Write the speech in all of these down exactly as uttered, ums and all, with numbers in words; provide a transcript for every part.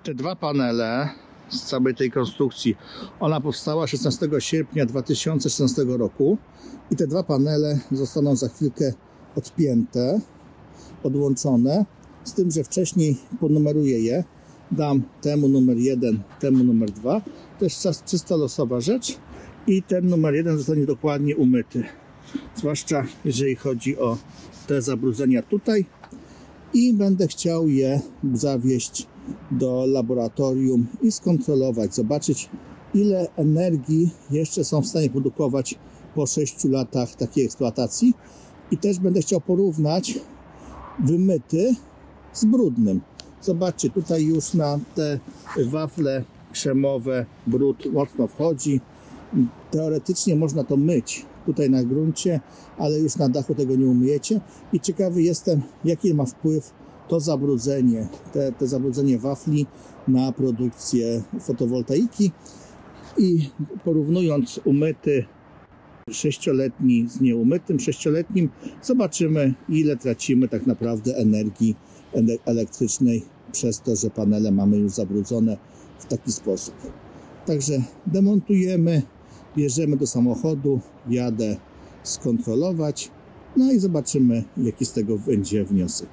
Te dwa panele z całej tej konstrukcji, ona powstała szesnastego sierpnia dwa tysiące szesnastego roku i te dwa panele zostaną za chwilkę odpięte, odłączone, z tym, że wcześniej ponumeruję je, dam temu numer jeden, temu numer dwa, to jest czysto losowa rzecz i ten numer jeden zostanie dokładnie umyty, zwłaszcza jeżeli chodzi o te zabrudzenia tutaj, i będę chciał je zawieźć do laboratorium i skontrolować, zobaczyć, ile energii jeszcze są w stanie produkować po sześciu latach takiej eksploatacji, i też będę chciał porównać wymyty z brudnym. Zobaczcie, tutaj już na te wafle krzemowe brud mocno wchodzi. Teoretycznie można to myć tutaj na gruncie, ale już na dachu tego nie umyjecie. I ciekawy jestem, jaki ma wpływ to zabrudzenie, te, te zabrudzenie wafli na produkcję fotowoltaiki. I porównując umyty sześcioletni z nieumytym sześcioletnim, zobaczymy, ile tracimy tak naprawdę energii elektrycznej przez to, że panele mamy już zabrudzone w taki sposób. Także demontujemy, bierzemy do samochodu, jadę skontrolować, no i zobaczymy, jaki z tego będzie wniosek.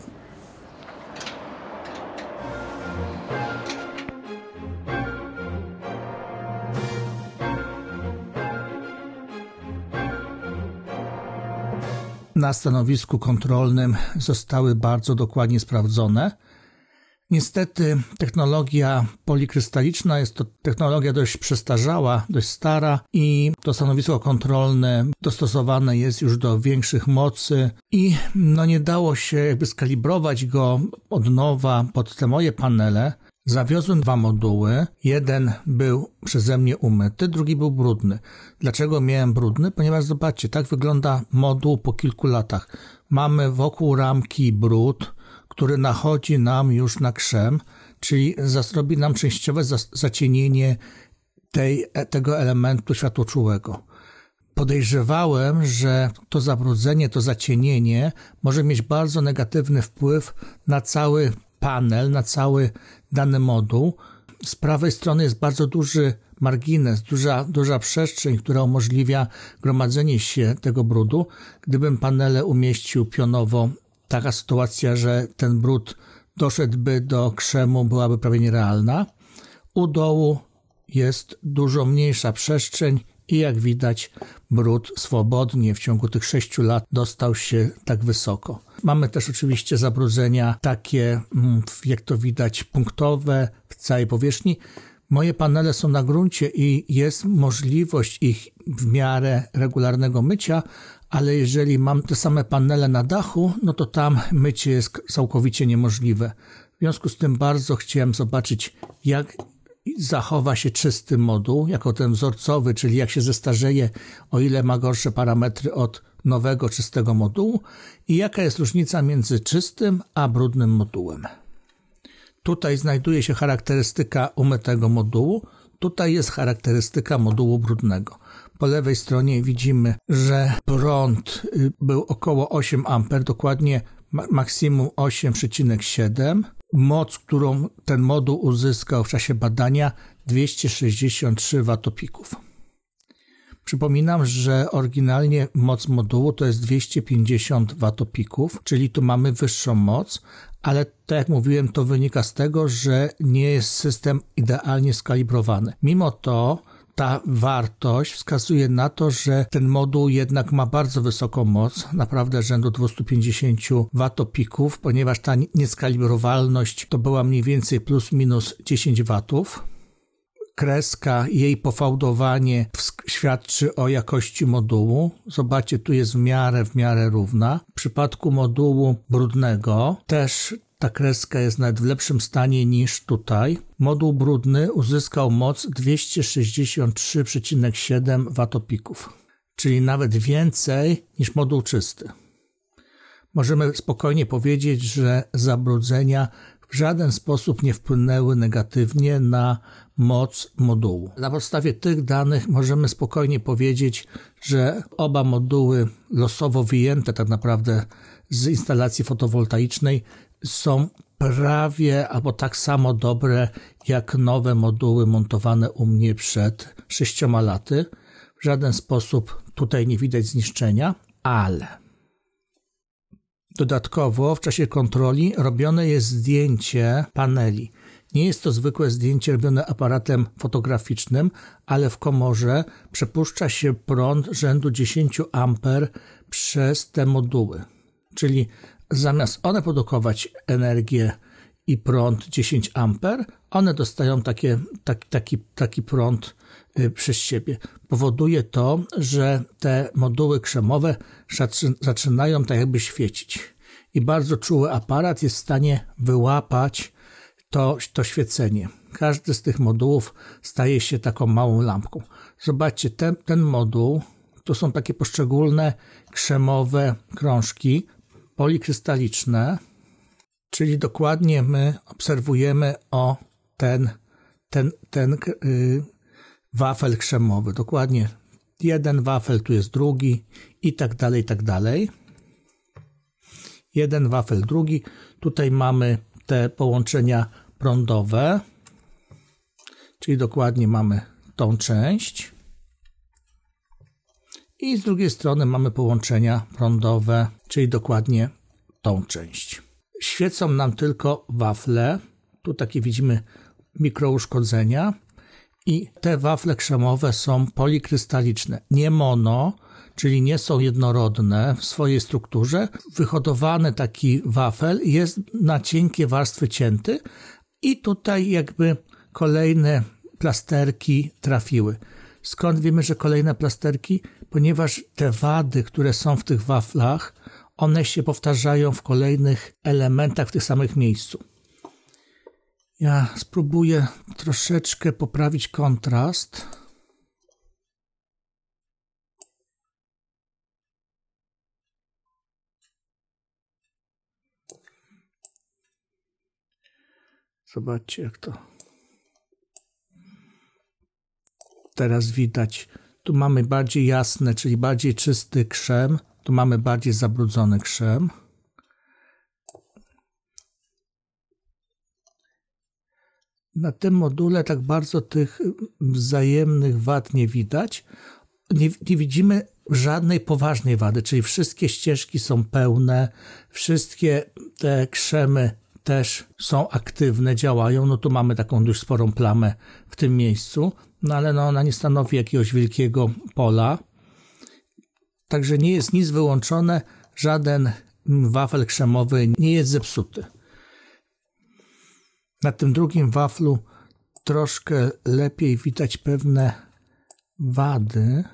Na stanowisku kontrolnym zostały bardzo dokładnie sprawdzone. Niestety technologia polikrystaliczna jest to technologia dość przestarzała, dość stara i to stanowisko kontrolne dostosowane jest już do większych mocy i no nie dało się jakby skalibrować go od nowa pod te moje panele. Zawiozłem dwa moduły. Jeden był przeze mnie umyty, drugi był brudny. Dlaczego miałem brudny? Ponieważ zobaczcie, tak wygląda moduł po kilku latach. Mamy wokół ramki brud, który nachodzi nam już na krzem, czyli zrobi nam częściowe zacienienie tej, tego elementu światłoczułego. Podejrzewałem, że to zabrudzenie, to zacienienie może mieć bardzo negatywny wpływ na cały panel, na cały dany moduł. Z prawej strony jest bardzo duży margines, duża, duża przestrzeń, która umożliwia gromadzenie się tego brudu. Gdybym panele umieścił pionowo, taka sytuacja, że ten brud doszedłby do krzemu, byłaby prawie nierealna. U dołu jest dużo mniejsza przestrzeń i jak widać brud swobodnie w ciągu tych sześciu lat dostał się tak wysoko. Mamy też oczywiście zabrudzenia takie, jak to widać, punktowe w całej powierzchni. Moje panele są na gruncie i jest możliwość ich w miarę regularnego mycia, ale jeżeli mam te same panele na dachu, no to tam mycie jest całkowicie niemożliwe. W związku z tym bardzo chciałem zobaczyć, jak zachowa się czysty moduł, jako ten wzorcowy, czyli jak się zestarzeje, o ile ma gorsze parametry od nowego, czystego modułu i jaka jest różnica między czystym a brudnym modułem. Tutaj znajduje się charakterystyka umytego modułu, tutaj jest charakterystyka modułu brudnego. Po lewej stronie widzimy, że prąd był około osiem amperów, dokładnie maksimum osiem przecinek siedem. Moc, którą ten moduł uzyskał w czasie badania, dwieście sześćdziesiąt trzy watopików. Przypominam, że oryginalnie moc modułu to jest dwieście pięćdziesiąt watopików, czyli tu mamy wyższą moc, ale tak jak mówiłem, to wynika z tego, że nie jest system idealnie skalibrowany. Mimo to ta wartość wskazuje na to, że ten moduł jednak ma bardzo wysoką moc, naprawdę rzędu dwieście pięćdziesiąt watopików, ponieważ ta nieskalibrowalność to była mniej więcej plus minus dziesięć watów. Kreska, jej pofałdowanie świadczy o jakości modułu. Zobaczcie, tu jest w miarę, w miarę równa. W przypadku modułu brudnego też ta kreska jest nawet w lepszym stanie niż tutaj. Moduł brudny uzyskał moc dwieście sześćdziesiąt trzy przecinek siedem watopików, czyli nawet więcej niż moduł czysty. Możemy spokojnie powiedzieć, że zabrudzenia w żaden sposób nie wpłynęły negatywnie na moc modułu. Na podstawie tych danych możemy spokojnie powiedzieć, że oba moduły losowo wyjęte tak naprawdę z instalacji fotowoltaicznej są prawie albo tak samo dobre jak nowe moduły montowane u mnie przed sześcioma laty. W żaden sposób tutaj nie widać zniszczenia, ale dodatkowo w czasie kontroli robione jest zdjęcie paneli. Nie jest to zwykłe zdjęcie robione aparatem fotograficznym, ale w komorze przepuszcza się prąd rzędu dziesięć amperów przez te moduły. Czyli zamiast one produkować energię i prąd dziesięć amperów, one dostają takie, taki, taki, taki prąd przez siebie. Powoduje to, że te moduły krzemowe zaczynają tak jakby świecić. I bardzo czuły aparat jest w stanie wyłapać to, to świecenie. Każdy z tych modułów staje się taką małą lampką. Zobaczcie, ten, ten moduł, to są takie poszczególne krzemowe krążki polikrystaliczne, czyli dokładnie my obserwujemy o ten, ten, ten yy, wafel krzemowy. Dokładnie jeden wafel, tu jest drugi i tak dalej, i tak dalej. Jeden wafel, drugi. Tutaj mamy te połączenia prądowe, czyli dokładnie mamy tą część. I z drugiej strony mamy połączenia prądowe, czyli dokładnie tą część. Świecą nam tylko wafle. Tu takie widzimy mikrouszkodzenia. I te wafle krzemowe są polikrystaliczne, nie mono, czyli nie są jednorodne w swojej strukturze. Wyhodowany taki wafel jest na cienkie warstwy cięty i tutaj jakby kolejne plasterki trafiły. Skąd wiemy, że kolejne plasterki? Ponieważ te wady, które są w tych waflach, one się powtarzają w kolejnych elementach w tych samych miejscu. Ja spróbuję troszeczkę poprawić kontrast. Zobaczcie, jak to teraz widać. Tu mamy bardziej jasne, czyli bardziej czysty krzem. Tu mamy bardziej zabrudzony krzem. Na tym module tak bardzo tych wzajemnych wad nie widać. Nie, nie widzimy żadnej poważnej wady, czyli wszystkie ścieżki są pełne, wszystkie te krzemy też są aktywne, działają. No tu mamy taką dość sporą plamę w tym miejscu, no ale no ona nie stanowi jakiegoś wielkiego pola. Także nie jest nic wyłączone, żaden wafel krzemowy nie jest zepsuty. Na tym drugim waflu troszkę lepiej widać pewne wady.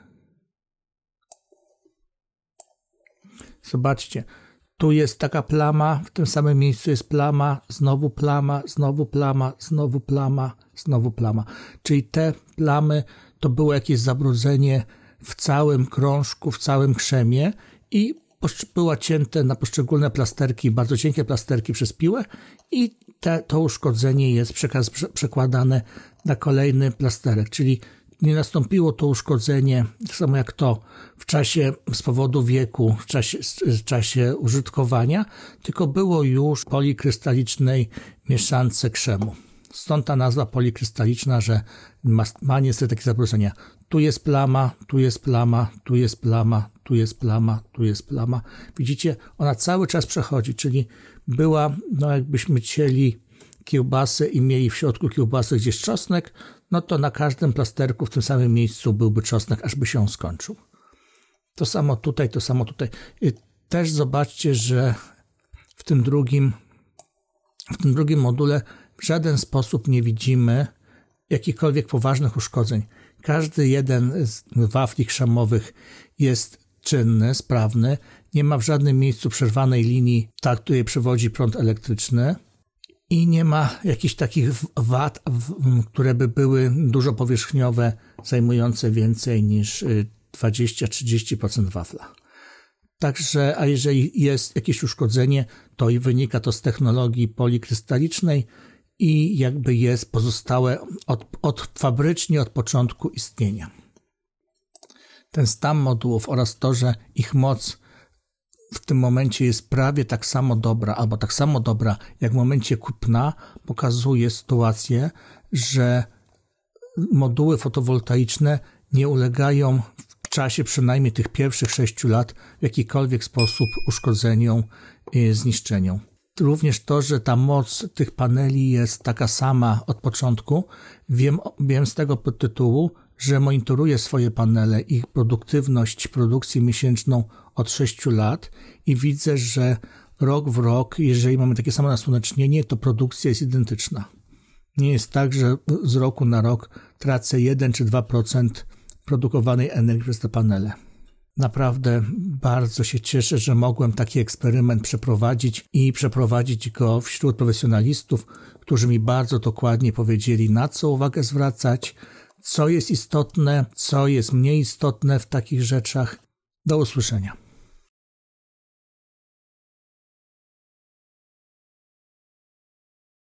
Zobaczcie, tu jest taka plama, w tym samym miejscu jest plama, znowu plama, znowu plama, znowu plama, znowu plama. Czyli te plamy to było jakieś zabrudzenie w całym krążku, w całym krzemie i była cięte na poszczególne plasterki, bardzo cienkie plasterki przez piłę i te, to uszkodzenie jest przekaz, przekładane na kolejny plasterek, czyli nie nastąpiło to uszkodzenie, tak samo jak to w czasie, z powodu wieku, w czasie, w czasie użytkowania, tylko było już w polikrystalicznej mieszance krzemu. Stąd ta nazwa polikrystaliczna, że ma, ma niestety takie zabrudzenia. Tu jest plama, tu jest plama, tu jest plama, tu jest plama, tu jest plama. Widzicie, ona cały czas przechodzi, czyli była, no jakbyśmy cięli kiełbasę i mieli w środku kiełbasy gdzieś czosnek, no to na każdym plasterku w tym samym miejscu byłby czosnek, aż by się on skończył. To samo tutaj, to samo tutaj. I też zobaczcie, że w tym drugim, w tym drugim module w żaden sposób nie widzimy jakichkolwiek poważnych uszkodzeń. Każdy jeden z wafli krzemowych jest czynny, sprawny. Nie ma w żadnym miejscu przerwanej linii, ta, której przewodzi prąd elektryczny. I nie ma jakichś takich wad, które by były dużo powierzchniowe, zajmujące więcej niż dwadzieścia do trzydziestu procent wafla. Także, a jeżeli jest jakieś uszkodzenie, to i wynika to z technologii polikrystalicznej i jakby jest pozostałe od, od fabrycznie od początku istnienia. Ten stan modułów oraz to, że ich moc w tym momencie jest prawie tak samo dobra, albo tak samo dobra jak w momencie kupna, pokazuje sytuację, że moduły fotowoltaiczne nie ulegają w czasie przynajmniej tych pierwszych sześciu lat w jakikolwiek sposób uszkodzeniom, zniszczeniom. Również to, że ta moc tych paneli jest taka sama od początku, wiem, wiem z tego podtytułu, że monitoruję swoje panele, ich produktywność, produkcję miesięczną od sześciu lat i widzę, że rok w rok, jeżeli mamy takie samo nasłonecznienie, to produkcja jest identyczna. Nie jest tak, że z roku na rok tracę jeden czy dwa procent produkowanej energii przez te panele. Naprawdę bardzo się cieszę, że mogłem taki eksperyment przeprowadzić i przeprowadzić go wśród profesjonalistów, którzy mi bardzo dokładnie powiedzieli, na co uwagę zwracać, co jest istotne, co jest mniej istotne w takich rzeczach. Do usłyszenia.